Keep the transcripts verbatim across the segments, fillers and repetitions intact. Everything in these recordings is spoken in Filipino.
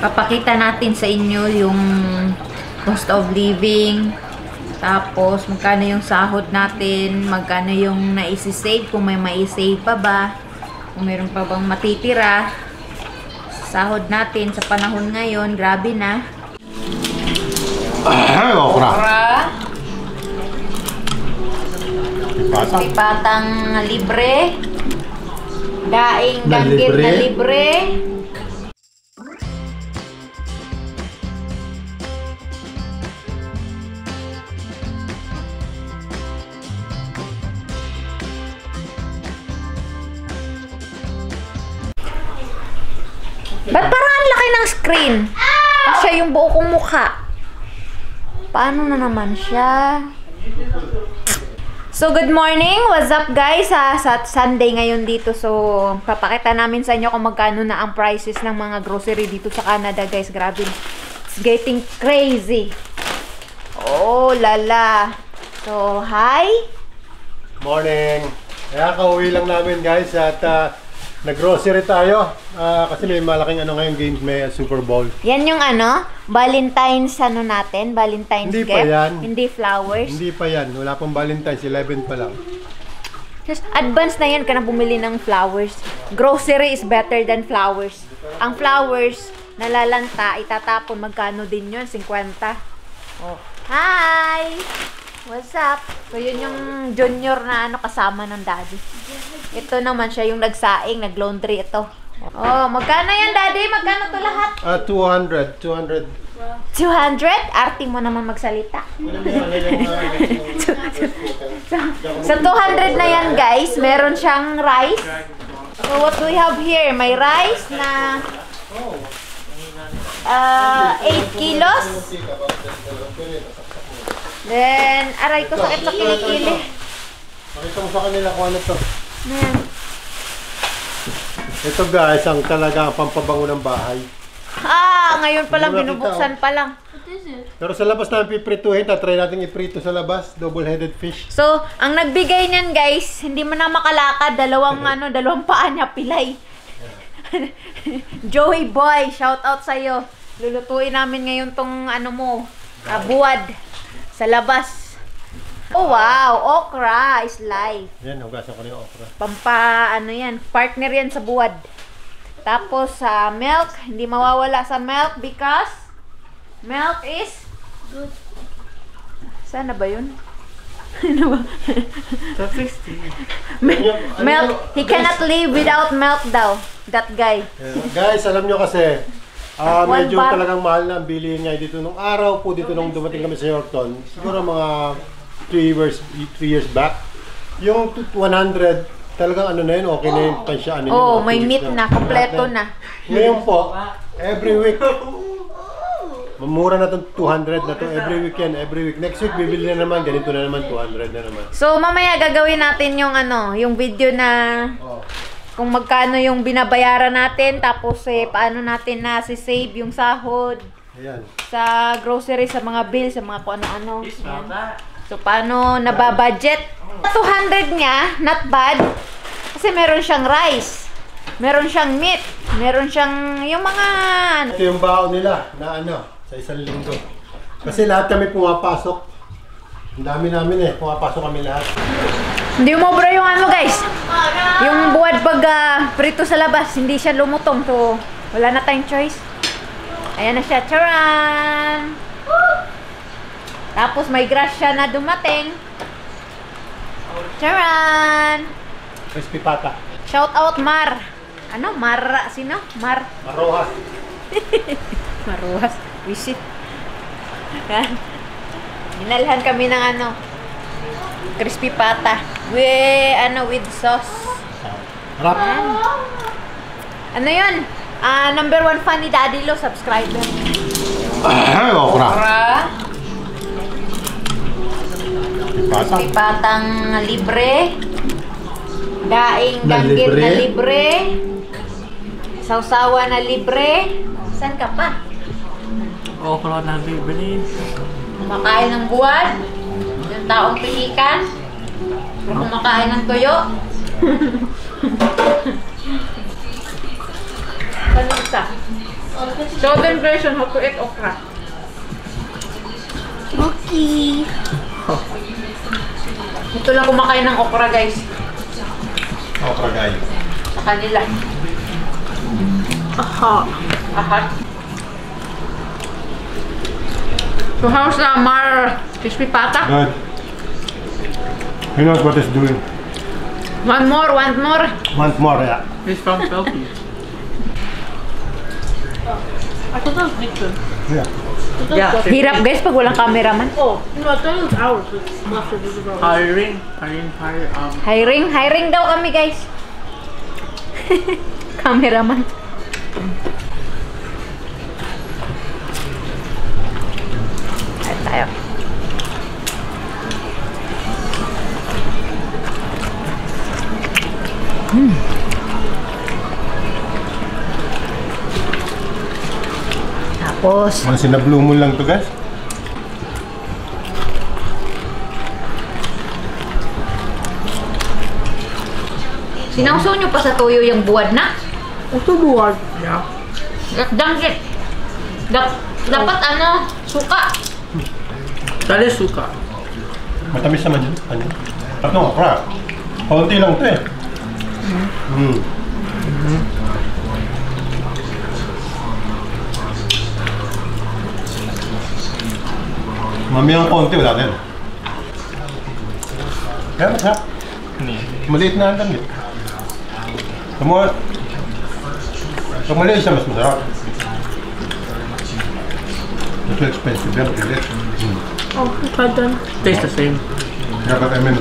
papakita natin sa inyo yung cost of living, tapos magkano yung sahod natin, magkano yung naisi-save, kung may mai-save pa ba, kung meron pa bang matitira. Sahod natin sa panahon ngayon, grabe na. Ay, okra. Okra. Pipatang libre. Daing ganggit na libre. Ba't parang ang laki ng screen? Siya yung buo kong mukha. Paano na naman siya? So, good morning! What's up guys? Ha, sa Sunday ngayon dito. So, papakita namin sa inyo kung magkano na ang prices ng mga grocery dito sa Canada guys. Grabe. It's getting crazy. Oh, lala. So, hi! Morning! Kaya kauwi lang namin guys at uh, nag-grocery tayo uh, kasi may malaking ano ngayon games, may Super Bowl. Yan yung ano, Valentine's ano natin, Valentine's Hindi gift. pa yan. Hindi flowers. Hindi pa yan, wala pang Valentine's, eleven pa lang. Just advance na yan ka na bumili ng flowers. Grocery is better than flowers. Ang flowers, nalalanta, itatapon, magkano din yun? fifty. Oh. Hi! What's up? So, yun yung junior na ano kasama ng daddy. Ito naman siya yung nagsaing, nag-laundry ito. Oh, magkano yan, daddy? Magkano to lahat? Ah, uh, two hundred. two hundred. two hundred? Arti mo naman magsalita. so, so, so, two hundred na yan, guys. Meron siyang rice. So, what do we have here? May rice na uh, eight kilos. Then, aray ko, sakit sa kilikili. Pakita mo sa kanila kung ano to. Ayan. Ito guys, ang talaga ang pampabango ng bahay. Ah, ngayon pa lang, binubuksan pa lang. Pero sa labas namin piprituhin, tatry natin iprito sa labas, double-headed fish. So, ang nagbigay niyan guys, hindi mo na makalakad, dalawang ano, dalawang paa niya pilay. Joey Boy, shout out sa iyo. Lulutuin namin ngayon tong ano mo, uh, buwad sa labas. Oh wow, okra is life. Yan, hugasan ko na yung okra. Pampa ano yan, partner yan sa buwad. Tapos sa uh, milk, hindi mawawala sa milk because milk is good. Sana ba yun? Ano ba? Milk, he cannot live without milk daw. That guy. Yeah. Guys, alam nyo kasi, uh, medyo talagang mahal na ang bilihin nga dito. Nung araw po dito nung dumating kami sa Yorkton, siguro mga three years, three years back, yung one hundred, talagang ano na yun, okay na yun, pansya, ano yun. Oh, may meat na, kompleto na. Ngayon po, every week, mamura na itong two hundred na to every weekend, every week. Next week, bibili na naman, ganito na naman, two hundred na naman. So, mamaya gagawin natin yung ano, yung video na Oh. kung magkano yung binabayaran natin, tapos eh, paano natin na si-save yung sahod. Ayan. Sa grocery, sa mga bills, sa mga kung ano-ano. So, paano nababudget? two hundred niya, not bad. Kasi meron siyang rice, meron siyang meat, meron siyang yung mga... Ito yung baon nila na ano, sa isang linggo. Kasi lahat kami pumapasok. Ang dami namin eh, pumapasok kami lahat. Hindi umobra yung ano guys. Yung buwad pag uh, prito sa labas, hindi siya lumutong. So, wala na tayong choice. Ayan na siya. Charan! Tapos may grasya na dumating. Charan! Crispy pata. Shout out Mar. Ano? Mar? Sino? Mar? Marojas. Maruhas. Visit. Yan. Minalhan kami ng ano. Crispy pata. With, ano, with sauce. Harap. Yan. Ano yun? Uh, number one fan ni Daddy Lo, subscriber. Ay, okra. Okra. Pata. Crispy patang libre. Daing Na ganggit libre. na libre. Sausawa na libre. Saan ka pa? Okra na bibili. Kumakain ng buwan. Yung taong pihikan. Kumakain ng tuyo. Saan isa? Show them version how to eat okra. Okay. Ito lang kumakain ng okra, guys. Okra guy. Sa kanila. Aha. Aha. So how's the Mar crispy pata? Good. He knows what he's doing. One more, one more. Want more, yeah. He's from Philippines. I thought that was Victor. Yeah. Yeah. Hirap, guys, pag walang cameraman. Oh, no, I thought it was ours. It's leftovers of ours. Hiring, hiring, hire, um, Hiring, hiring daw kami, guys. Cameraman. Ayan tayo. Hmm. Tapos, Mga sinablo mo lang to, guys. sinawsaw nyo pa sa tuyo yung buwad na. Ito buwag. yeah. Dangkit. Dap dapat ano, suka. That is suka. Matamis naman yun. Ano? Tatlong okra. Konti lang to eh. Mm. Mamayang konti, wala na yun. Kaya masarap. Maliit na ang damit. Kamu, pag maliit siya, mas masarap. Ito expensive yan, pilit. Mm. Oh, tried done. Tastes the same. Yeah, but I mean,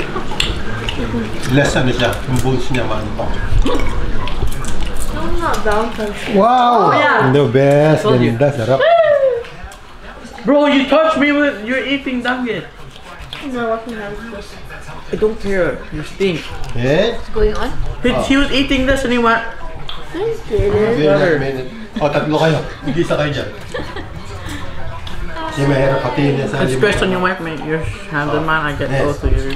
less ano siya, yung bones niya maano pa. No, not Valentine's. Wow! Oh, yeah. The best, Told you. ganda, sarap. Bro, you touched me with, you're eating nugget. No, I can have this. I don't care. You stink. Eh? What's going on? He, he was eating this and he went, I did it. Wait a minute. O, tatlo kayo. Igisa kayo dyan. Kasi mahirap pati niya sa it's stress on your wife, mate. Your hands and mine, I get Yes. both of yours.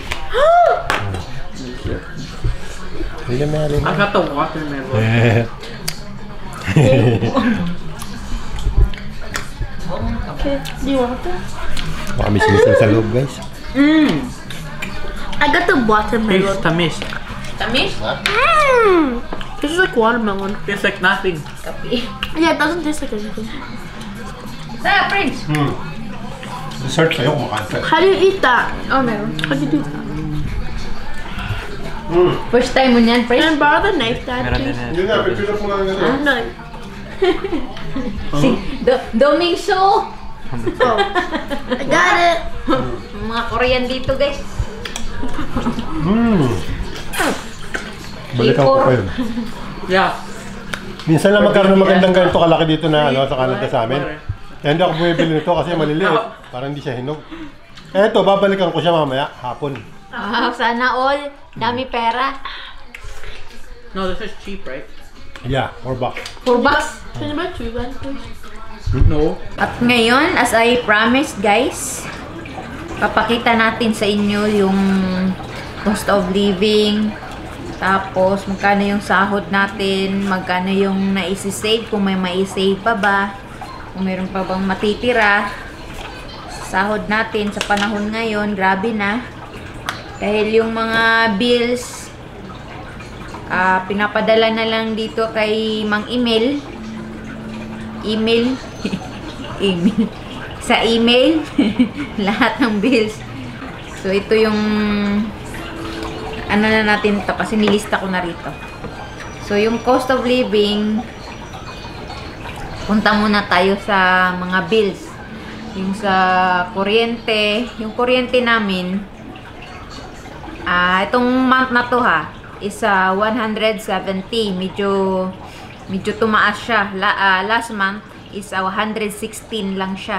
Sige, Mary. I got the watermelon. Eh. Okay, do you want that? Baka may sinisin sa loob, guys. Mmm. I got the Tastes watermelon. tamis. Tamis? Mmm. Tastes like watermelon. Tastes like nothing. Kapi. Yeah, it doesn't taste like anything. Sa, Prince. Hmm. Dessert kayo, kumakain ka. How do you eat that? Oh, meron. How do you do that? Hmm. First time mo niyan, Can I Prince? borrow the knife, Dad, please? Yun nga, may pinap mo nga nga. No. Si Do Domingso. Oh, I got it. Mga Korean dito, guys. Hmm. Balikan ko pa yun. Yeah. Minsan lang magkaroon ng magandang ganito kalaki dito na ano, sa Canada sa amin. Kaya hindi ako bumibili nito kasi maliliit. Parang hindi siya hinog. Eto, babalikan ko siya mamaya, hapon. Ah, sana all. Dami pera. No, this is cheap, right? Yeah, four bucks. Four bucks. Can you buy two then, please? No. At ngayon, as I promised, guys, papakita natin sa inyo yung cost of living. Tapos, magkano yung sahod natin, magkano yung naisisave, kung may maisave pa ba, kung mayroon pa bang matitira. Sahod natin sa panahon ngayon, grabe na. Dahil yung mga bills, uh, pinapadala na lang dito kay Mang Email. Email. Email. Sa email, lahat ng bills. So, ito yung ano na natin ito kasi nilista ko na rito. So, yung cost of living, punta muna tayo sa mga bills. Yung sa kuryente, yung kuryente namin, ah, itong month na to ha, is uh, one hundred seventy. Medyo, medyo tumaas siya. La, uh, last month is uh, one hundred sixteen lang siya.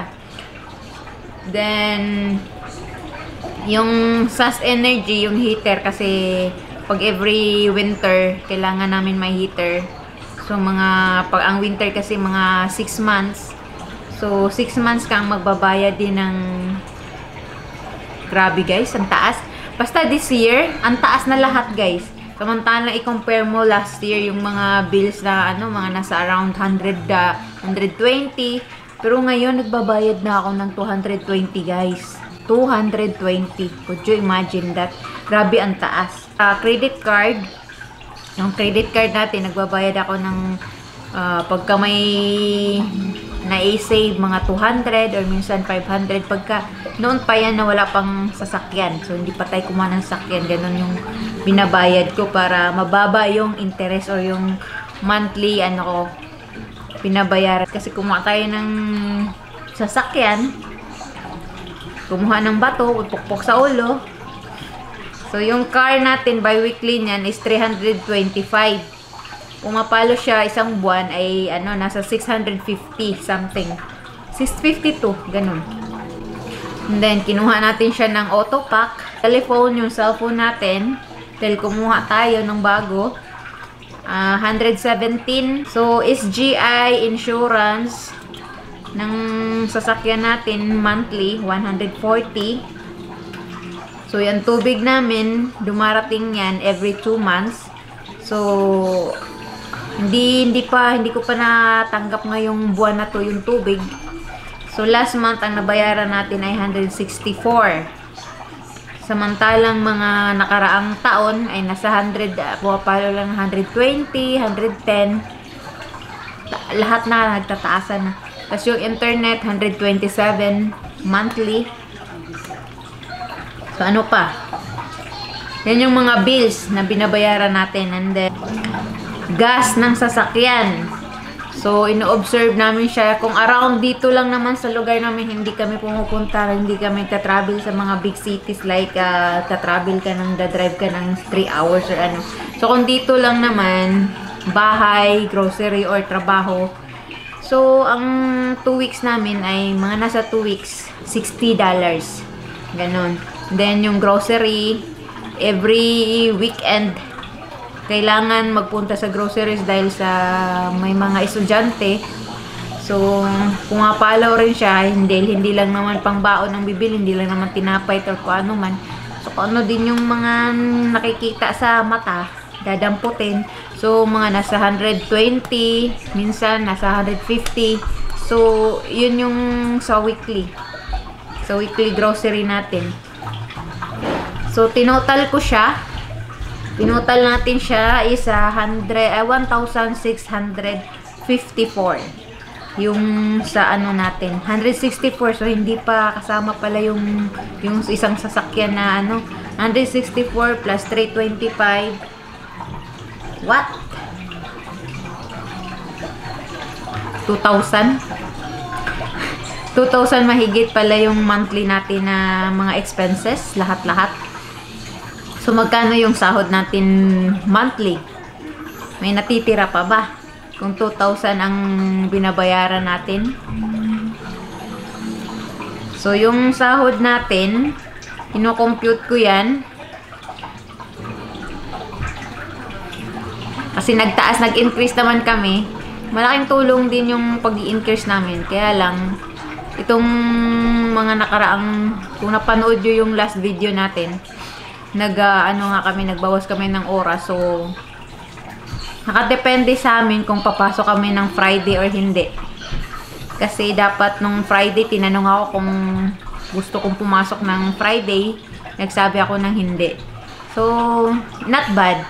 Then, yung S A S Energy, yung heater, kasi pag every winter, kailangan namin may heater. So, mga, pag ang winter kasi mga six months. So, six months kang magbabayad din ng, grabe guys, ang taas. Basta this year, ang taas na lahat guys. Samantalang i-compare mo last year yung mga bills na ano, mga nasa around one hundred, uh, one hundred twenty. Pero ngayon, nagbabayad na ako ng two hundred twenty, guys. two hundred twenty. Could you imagine that? Grabe ang taas. Uh, credit card. Yung credit card natin, nagbabayad ako ng uh, pagka may na-save mga two hundred or minsan five hundred. Pagka noon pa yan na wala pang sasakyan. So, hindi pa tayo kumuha ng sasakyan. Ganun yung binabayad ko para mababa yung interest or yung monthly ano ko pinabayaran. Kasi kumuha tayo ng sasakyan, kumuha ng bato, pukpok sa ulo. So, yung car natin bi-weekly niyan is three hundred twenty-five. Pumapalo siya isang buwan ay ano, nasa six hundred fifty something. six fifty-two, ganun. And then, kinuha natin siya ng auto pack. Telephone, yung cellphone natin. Dahil kumuha tayo ng bago. Uh, one hundred seventeen. So, S G I insurance ng sasakyan natin monthly, one hundred forty. So, yung tubig namin, dumarating yan every two months. So, hindi hindi pa hindi ko pa natanggap ngayong buwan na to yung tubig. So last month ang nabayaran natin ay one hundred sixty-four. Samantalang mga nakaraang taon ay nasa one hundred, pumapalo lang one hundred twenty, one hundred ten. Lahat na nagtataasan na. Kasi yung internet one hundred twenty-seven monthly. So ano pa? Yan yung mga bills na binabayaran natin. And then gas ng sasakyan. So, ino-observe namin siya. Kung around dito lang naman sa lugar namin, hindi kami pumupunta, hindi kami tatravel sa mga big cities like uh, tatravel ka ng, dadrive ka ng three hours or ano. So, kung dito lang naman, bahay, grocery, or trabaho. So, ang two weeks namin ay mga nasa two weeks, sixty dollars. Ganon. Then, yung grocery, every weekend, kailangan magpunta sa groceries dahil sa may mga estudyante. So, pumapalaw rin siya. Hindi, hindi lang naman pang baon ang bibili. Hindi lang naman tinapay or kung ano man. So, kung ano din yung mga nakikita sa mata, dadamputin. So, mga nasa one hundred twenty, minsan nasa one hundred fifty. So, yun yung sa weekly. Sa weekly grocery natin. So, tinotal ko siya. Tinotal natin siya is one thousand six hundred fifty-four. Yung sa ano natin, one hundred sixty-four. So, hindi pa kasama pala yung, yung isang sasakyan na ano. one hundred sixty-four plus three twenty-five. What? two thousand? two thousand mahigit pala yung monthly natin na mga expenses. Lahat-lahat. So, magkano yung sahod natin monthly? May natitira pa ba? Kung two thousand ang binabayaran natin. So, yung sahod natin, ino-compute ko yan. Kasi nagtaas, nag-increase naman kami. Malaking tulong din yung pag-i-increase namin. Kaya lang, itong mga nakaraang, kung napanood nyo yung last video natin, nag uh, ano nga kami, nagbawas kami ng oras. So, nakadepende sa amin kung papasok kami ng Friday or hindi. Kasi dapat nung Friday, tinanong ako kung gusto kong pumasok ng Friday. Nagsabi ako ng hindi. So, not bad.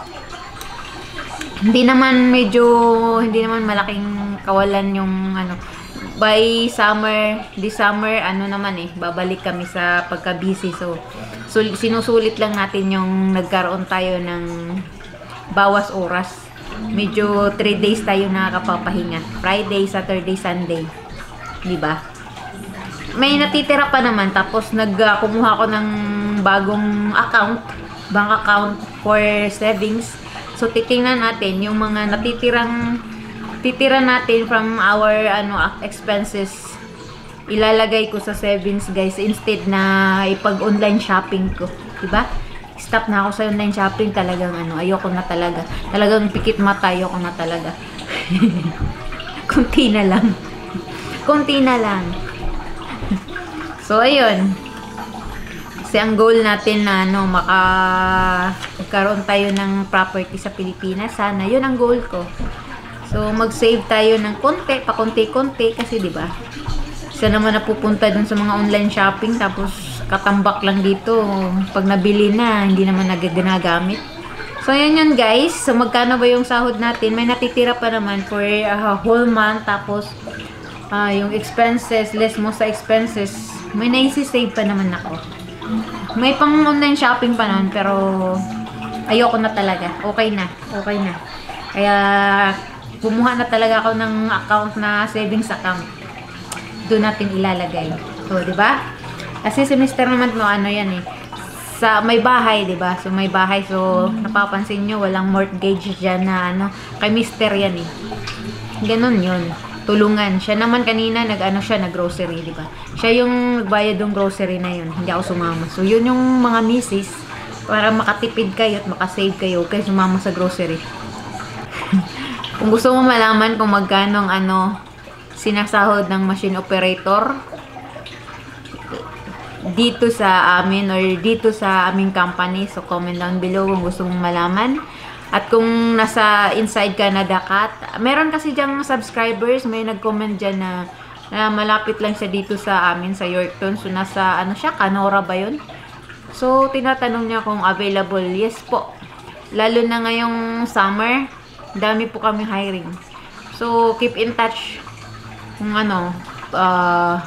Hindi naman medyo, hindi naman malaking kawalan yung ano. By summer, this summer, ano naman eh, babalik kami sa pagka-busy. So, so, sinusulit lang natin yung nagkaroon tayo ng bawas oras. Medyo three days tayo nakakapapahinga. Friday, Saturday, Sunday. Diba? May natitira pa naman. Tapos, nagkumuha ko ng bagong account, bank account for savings. So, titingnan natin yung mga natitirang titira natin from our ano expenses, ilalagay ko sa savings, guys, instead na ipag-online shopping ko, diba? Stop na ako sa online shopping, talagang ano, ayoko na talaga. Talagang pikit mata, ayoko na talaga. Kunti na lang. Kunti na lang. So, ayun. Kasi ang goal natin na ano, maka magkaroon tayo ng property sa Pilipinas. Sana, yun ang goal ko. So, mag-save tayo ng konti, pa konti-konti kasi 'di ba? Isa naman napupunta dun sa mga online shopping tapos katambak lang dito. Pag nabili na, hindi naman nagaganagamit. So, yun yun guys. So, magkano ba yung sahod natin? May natitira pa naman for a whole month. Tapos, uh, yung expenses, less mo sa expenses, may naisi-save pa naman ako. May pang online shopping pa naman, pero ayoko na talaga. Okay na. Okay na. Kaya, bumuha na talaga ako ng account na savings account. Doon natin ilalagay. So, di ba? Kasi si mister naman mo, ano yan eh. Sa may bahay, di ba? So, may bahay. So, napapansin nyo, walang mortgage dyan na ano. Kay mister yan eh. Ganon yun. Tulungan. Siya naman kanina, nag-ano siya, nag-grocery, di ba? Siya yung nagbayad ng grocery na yun. Hindi ako sumama. So, yun yung mga misis. Para makatipid kayo at makasave kayo. Kaya sumama sa grocery. Kung gusto mo malaman kung magkano ang ano, sinasahod ng machine operator dito sa amin or dito sa aming company, so comment down below kung gusto mong malaman. At kung nasa inside Canada ka, meron kasi dyang subscribers, may nag-comment dyan na, na malapit lang siya dito sa amin sa Yorkton. So nasa ano siya, Canora ba yun? So tinatanong niya kung available. Yes po, lalo na ngayong summer, dami po kami hiring. So keep in touch kung ano, uh,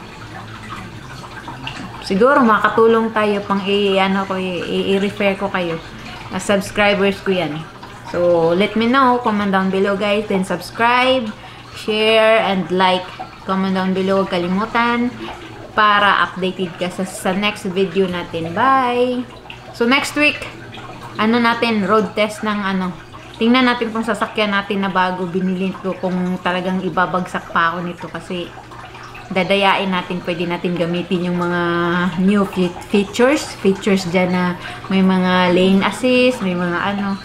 siguro makatulong tayo pang i-ano ko, i-refer ko kayo. As subscribers ko yan. So, let me know. Comment down below guys. Then subscribe, share, and like. Comment down below. Huwag kalimutan para updated ka sa, sa next video natin. Bye! So, next week, ano natin, road test ng ano. Tingnan natin kung sasakyan natin na bago binili ko, kung talagang ibabagsak pa ako nito kasi dadayain natin, pwede natin gamitin yung mga new features features dyan na may mga lane assist, may mga ano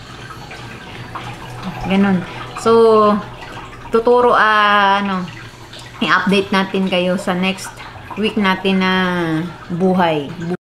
ganun. So tuturo, uh, ano i-update natin kayo sa next week natin na buhay.